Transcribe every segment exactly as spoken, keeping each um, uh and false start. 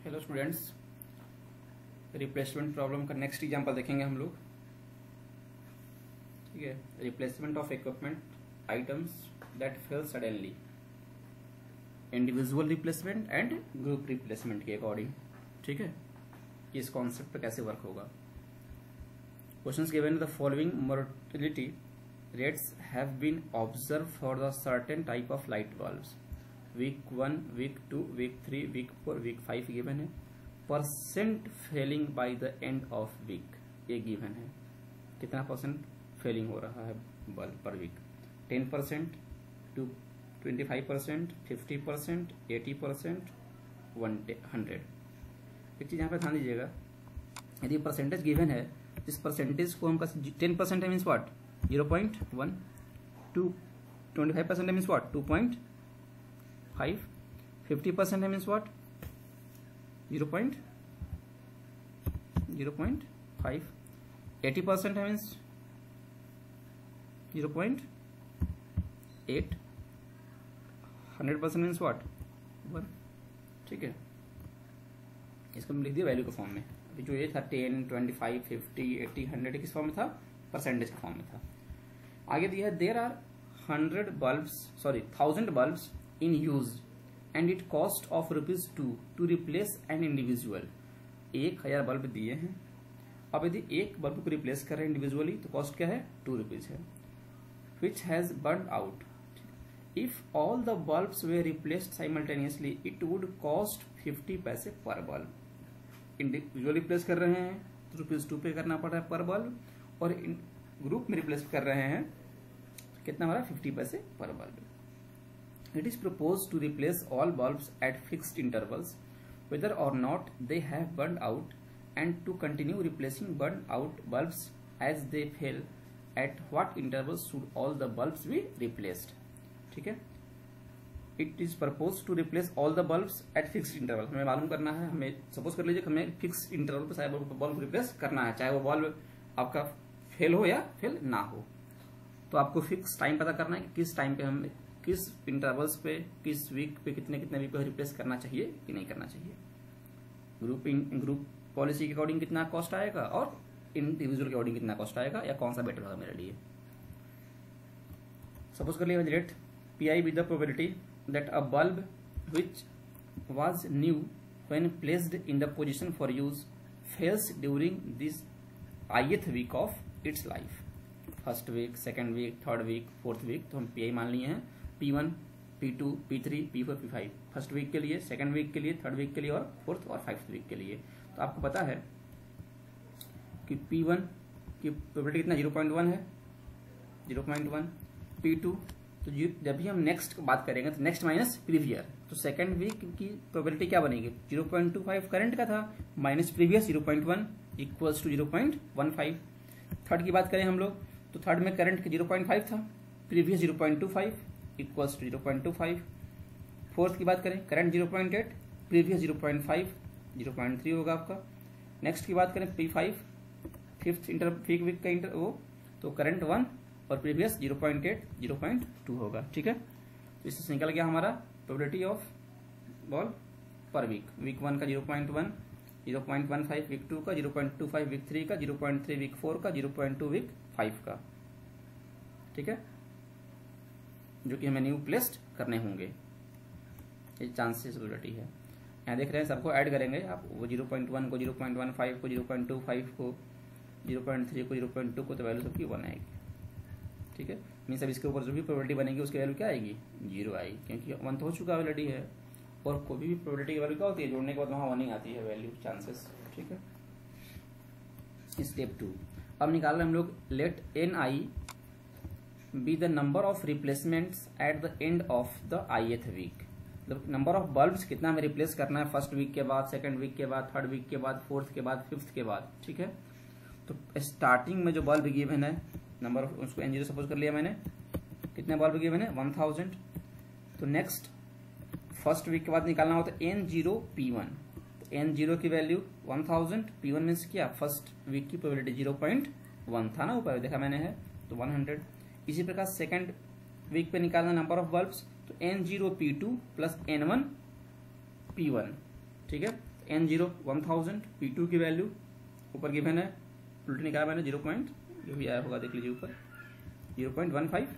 Hello students, replacement problem का next example देखेंगे हम लोग। ठीक है, replacement of equipment items that fail suddenly, individual replacement and group replacement के अकॉर्डिंग। ठीक है, इस कॉन्सेप्ट पे कैसे वर्क होगा। Questions given the following mortality rates have been observe for the certain type of light bulbs. Week one, week two, week three, week four, week five given है। Percent failing by the end of week ये given है। कितना percent failing हो रहा है bulb पर week? Ten percent, to twenty five percent, fifty percent, eighty percent, one hundred. एक चीज यहाँ पे ध्यान दीजिएगा, यदि परसेंटेज गिवन है, इस परसेंटेज को हम टेन परसेंट है means what zero point one, to twenty five percent है means what two point five, fifty percent है means what zero point zero point five, eighty percent है means zero point eight, hundred percent means what one. ठीक है, इसको हम लिख दिया value के फॉर्म में। अभी जो ये था ten, twenty five, fifty, eighty, hundred किस फॉर्म में था? परसेंटेज के फॉर्म में था। आगे दिया है there are hundred bulbs sorry thousand bulbs in use and it cost of rupees two to replace an individual। एक हजार बल्ब दिए हैं, अब यदि एक बल्ब को रिप्लेस कर रहे हैं इंडिविजुअली तो कॉस्ट क्या है? टू रुपीज है। which has burned out if all the bulbs were replaced simultaneously it would cost fifty पैसे पर बल्ब। इंडिविजुअली रिप्लेस कर रहे हैं तो रुपीज टू पे करना पड़ रहा है पर बल्ब, और ग्रुप में रिप्लेस कर रहे हैं कितना हमारा? फिफ्टी पैसे per bulb. It is proposed to replace all bulbs at fixed intervals, whether or not they have burned out, and to continue replacing burned out bulbs as they fail. At what intervals should all the bulbs be replaced? ठीक है, It is proposed to replace all the bulbs at fixed interval। हमें मालूम करना है, हमें suppose कर लीजिए हमें फिक्स इंटरवल पे सारे बल्ब रिप्लेस करना है, चाहे वो बल्ब आपका फेल हो या फेल ना हो। तो आपको फिक्स टाइम पता करना है कि किस टाइम पे हम किस इंटरवल्स पे, किस वीक पे, कितने कितने वीक पे रिप्लेस करना चाहिए कि नहीं करना चाहिए। ग्रुप ग्रुप पॉलिसी के अकॉर्डिंग कितना कॉस्ट आएगा और इंडिविजुअल के अकॉर्डिंग कितना कॉस्ट आएगा, या कौन सा बेटर होगा मेरे लिए। सपोज कर लिया let P I with the probability that a bulb which was new when placed in the position for use fails during this ith week of its life. First week, second week, third week, fourth week, तो हम P I मान लिए हैं P one, P two, P three, P four, P five. First week के लिए, second week के लिए, third week के लिए और फोर्थ और फाइव्थ वीक के लिए। तो आपको पता है कि पी वन की प्रोबेबिलिटी कितना? जीरो पॉइंट वन है, zero point one. P two तो जब भी हम नेक्स्ट बात करेंगे तो नेक्स्ट माइनस प्रीवियर, तो सेकंड वीक की प्रोबेबिलिटी क्या बनेगी? Zero point two five current का था minus previous zero point one equals two zero point one five. Third की बात करें हम लोग तो थर्ड में करंट जीरो पॉइंट फाइव था, previous zero point two five equals two zero point two five. Fourth की बात करें current zero point eight, previous zero point five, zero point three होगा आपका। नेक्स्ट की बात करें P five, fifth inter fifth week का इंटर वो तो करंट वन और previous zero point eight, zero point two होगा। ठीक है, तो इससे निकल गया हमारा probability of ball per week. Week one का zero point one, zero point one five week two का, zero point two five week three का, zero point three week four का, zero point two week five का। ठीक है, जो कि हमें न्यू प्लेस्ड करने होंगे, ये चांसेस प्रोबेबिलिटी है। यहाँ देख रहे हैं सबको ऐड करेंगे आप, वो जीरो पॉइंट वन को, जीरो पॉइंट वन फाइव को, जीरो पॉइंट टू फाइव को, जीरो पॉइंट थ्री को, जीरो पॉइंट टू को, तो वैल्यू सबकी वन आएगी। ठीक है, मीन्स अब इसके ऊपर जो भी प्रोबेबिलिटी बनेगी उसकी वैल्यू क्या आएगी? जीरो आएगी, क्योंकि वन तो हो चुका ऑलरेडी है। और कोई भी प्रोबेबिलिटी की वैल्यू क्या होती है? जोड़ने के बाद वहाँ वन ही आती है वैल्यू, चांसेस। ठीक है, स्टेप टू अब निकाल रहे हम लोग let N I be the number of replacements at the end of the ith week. मतलब नंबर ऑफ बल्ब्स कितना हमें रिप्लेस करना है फर्स्ट वीक के बाद, सेकंड वीक के बाद, थर्ड वीक के बाद, फोर्थ के बाद, फिफ्थ के बाद। ठीक है, तो स्टार्टिंग में जो बल्ब गिवन है नंबर ऑफ, उसको एन जीरो सपोज कर लिया मैंने, कितने बल्ब गिवन है? One thousand. तो नेक्स्ट फर्स्ट वीक के बाद निकालना होता है एन जीरो पी वन, तो एन जीरो की value one thousand, P one means क्या? फर्स्ट वीक की प्रोबेबिलिटी जीरो पॉइंट वन था ना, ऊपर देखा मैंने है, तो वन हंड्रेड। इसी प्रकार सेकंड वीक पे निकालना नंबर ऑफ बल्ब्स, तो N zero P two plus N one P one. ठीक है, N zero one thousand, P two की वैल्यू ऊपर गिवन है, उल्टी निकाला मैंने जीरो पॉइंट जो भी आया होगा देख लीजिए ऊपर जीरो पॉइंट वन फाइव।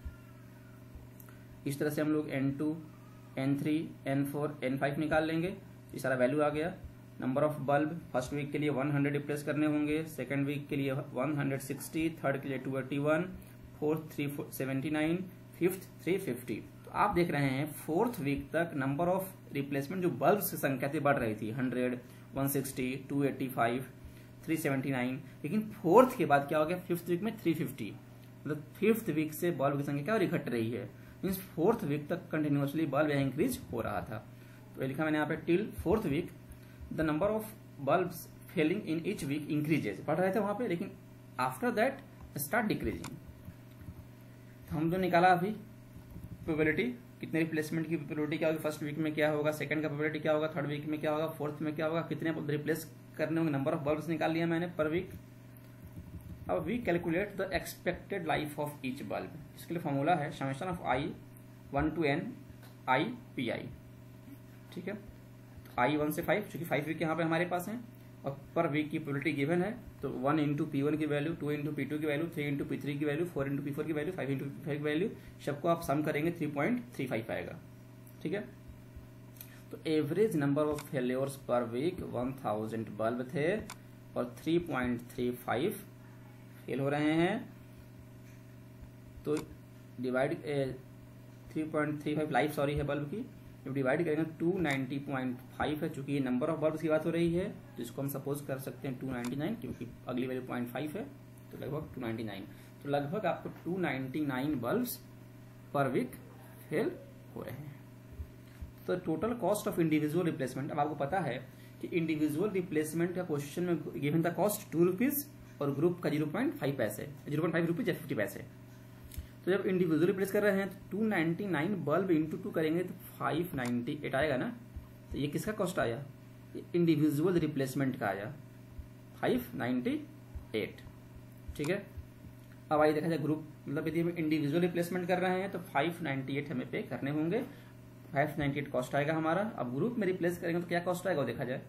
इस तरह से हम लोग N two, N three, N four, N five निकाल लेंगे। ये सारा वैल्यू आ गया। Number of bulb first week के लिए वन हंड्रेड रिप्लेस करने होंगे, सेकंड वीक के लिए वन हंड्रेड सिक्सटी, थर्ड के लिए two eighty one, fourth three seventy nine, fifth three fifty. तो आप देख रहे हैं फोर्थ वीक तक नंबर ऑफ रिप्लेसमेंट जो बल्ब की संख्या थी बढ़ रही थी, hundred, one sixty, two eighty five, three seventy nine, लेकिन फोर्थ के बाद क्या हो गया, फिफ्थ वीक में थ्री फिफ्टी। मतलब फिफ्थ वीक से बल्ब की संख्या क्या और घट रही है, मीन्स फोर्थ वीक तक कंटिन्यूअसली बल्ब यहाँ इंक्रीज हो रहा था। तो लिखा मैंने यहाँ पे till fourth week the number of bulbs failing in each week increases, बढ़ रहे थे वहां पे, लेकिन आफ्टर दैट स्टार्ट डिक्रीजिंग। तो हम जो निकाला अभी प्रोबेबिलिटी, कितने रिप्लेसमेंट की प्रोबेबिलिटी क्या होगी, फर्स्ट वीक में क्या होगा, सेकंड का प्रोबेबिलिटी क्या होगा, थर्ड वीक में क्या होगा, फोर्थ में क्या होगा, कितने रिप्लेस करने होंगे, नंबर ऑफ बल्ब्स निकाल लिया मैंने पर वीक। अब we calculate the expected life of each bulb. इसके लिए फॉर्मूला है summation of I one to N I P I, ठीक है। आई वन से फाइव, चूंकि फाइव वीक यहाँ पे हमारे पास है और पर वीक की प्रोबेबिलिटी गिवन है, तो वन इंटू पी वन की value, two into P two की value, three into P three की value, four into P four की value, five into P five की वैल्यू, सबको आप सम करेंगे थ्री पॉइंट थ्री फाइव आएगा, ठीक है। तो average number of failures per week one thousand bulb थे और three point three five fail हो रहे हैं। तो divide three point three five life sorry है बल्ब की, जब डिवाइड करेंगे टू नाइंटी पॉइंट फाइव है, चूंकि ये नंबर ऑफ बल्ब की बात हो रही है तो इसको हम सपोज कर सकते हैं टू नाइंटी नाइन, क्योंकि अगली वैल्यू पॉइंट फाइव है तो लगभग टू नाइंटी नाइन। तो लगभग आपको two ninety nine bulbs per week fail हो रहे हैं। तो total cost of individual replacement, अब आपको पता है कि इंडिविजुअल रिप्लेसमेंट का क्वेश्चन में गिवन था कॉस्ट टू रुपीज और ग्रुप का जीरो पॉइंट फाइव पैसे, जीरो पॉइंट फाइव रुपीज या फिफ्टी पैसे। तो जब इंडिविजुअल रिप्लेस कर रहे हैं तो two ninety nine bulb into two करेंगे तो फाइव नाइंटी एट आएगा ना। तो ये किसका कॉस्ट आया, ये इंडिविजुअल रिप्लेसमेंट का आया फाइव नाइंटी एट, ठीक है। अब आइए देखा जाए ग्रुप, मतलब यदि हम इंडिविजुअल रिप्लेसमेंट कर रहे हैं तो फाइव नाइंटी एट हमें पे करने होंगे, फाइव नाइंटी एट कॉस्ट आएगा हमारा। अब ग्रुप में रिप्लेस करेंगे तो क्या कॉस्ट आएगा वो देखा जाए।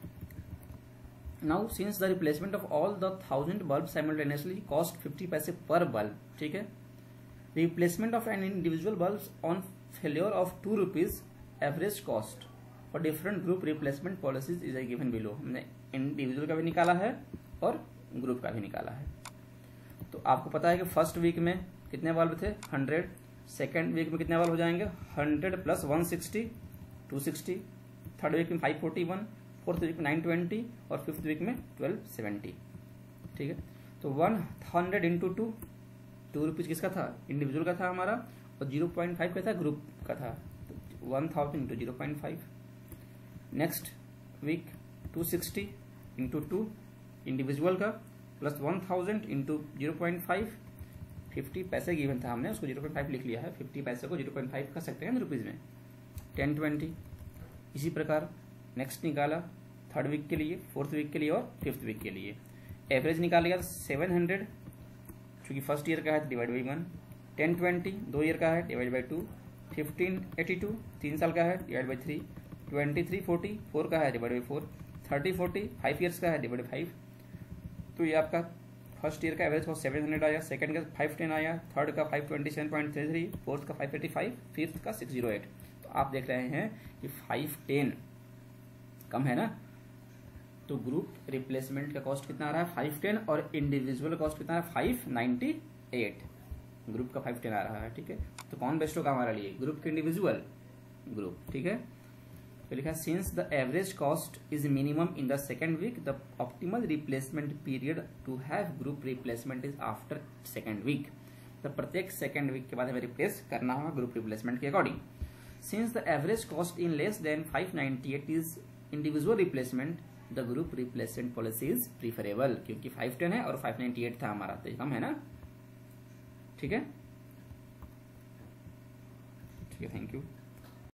Now since the replacement of all the thousand bulb simultaneously cost fifty पैसे पर बल्ब, ठीक है। Replacement of an individual bulb on failure of two rupees average cost for different group replacement policies is given below. हमने individual का भी निकाला है और group का भी निकाला है। तो आपको पता है कि फर्स्ट वीक में कितने बल्ब थे, हंड्रेड, सेकेंड वीक में कितने बल्ब हो जाएंगे, hundred plus one sixty, two sixty, third week में five forty one, fourth week में नाइन ट्वेंटी और फिफ्थ वीक में ट्वेल्व सेवेंटी, ठीक है। तो one hundred into two, two rupees किसका था, इंडिविजुअल का था हमारा, और जीरो पॉइंट फाइव का था, ग्रुप का था। तो one thousand into zero point five. Next week two sixty into two individual का, plus one thousand into zero point five, fifty पैसे गिवन था हमने, उसको जीरो पॉइंट फाइव लिख लिया है, फिफ्टी पैसे को जीरो पॉइंट फाइव कर सकते हैं ना रुपीज में, टेन ट्वेंटी। इसी प्रकार नेक्स्ट निकाला थर्ड वीक के लिए, फोर्थ वीक के लिए और फिफ्थ वीक के लिए। एवरेज निकाल लिया सेवन हंड्रेड, चूंकि फर्स्ट ईयर का है divide by one, ten twenty दो ईयर का है divide by two, fifteen eighty two तीन साल का है divide by three, twenty three forty four का है divide by four, thirty forty five years का है डिवाइड बाई फाइव। तो ये आपका फर्स्ट ईयर का एवरेज कॉस्ट सेवन हंड्रेड आया, सेकंड का फाइव टेन आया, थर्ड का five twenty seven point three three, fourth का फाइव एटी फाइव, फिफ्थ का सिक्स जीरो एट। तो आप देख रहे हैं कि फाइव टेन कम है ना। तो ग्रुप रिप्लेसमेंट का कॉस्ट कितना आ रहा है, फाइव टेन, और इंडिविजुअल कॉस्ट कितना है, फाइव नाइंटी एट। ग्रुप का फाइव टेन आ रहा है, ठीक है। तो कौन बेस्ट होगा हमारे लिए, ग्रुप के इंडिविजुअल, ग्रुप, ठीक है। तो लिखा since the average cost is minimum in the second week, the optimal replacement period to have group replacement is after second week. तो प्रत्येक सेकेंड वीक के बाद हमें रिप्लेस करना होगा ग्रुप रिप्लेसमेंट के according. Since the average cost in less than five ninety eight is individual replacement, the group replacement policy is preferable, क्योंकि five ten है और फाइव नाइंटी एट था हमारा, तो कम है ना, ठीक है। ठीक है, थैंक यू।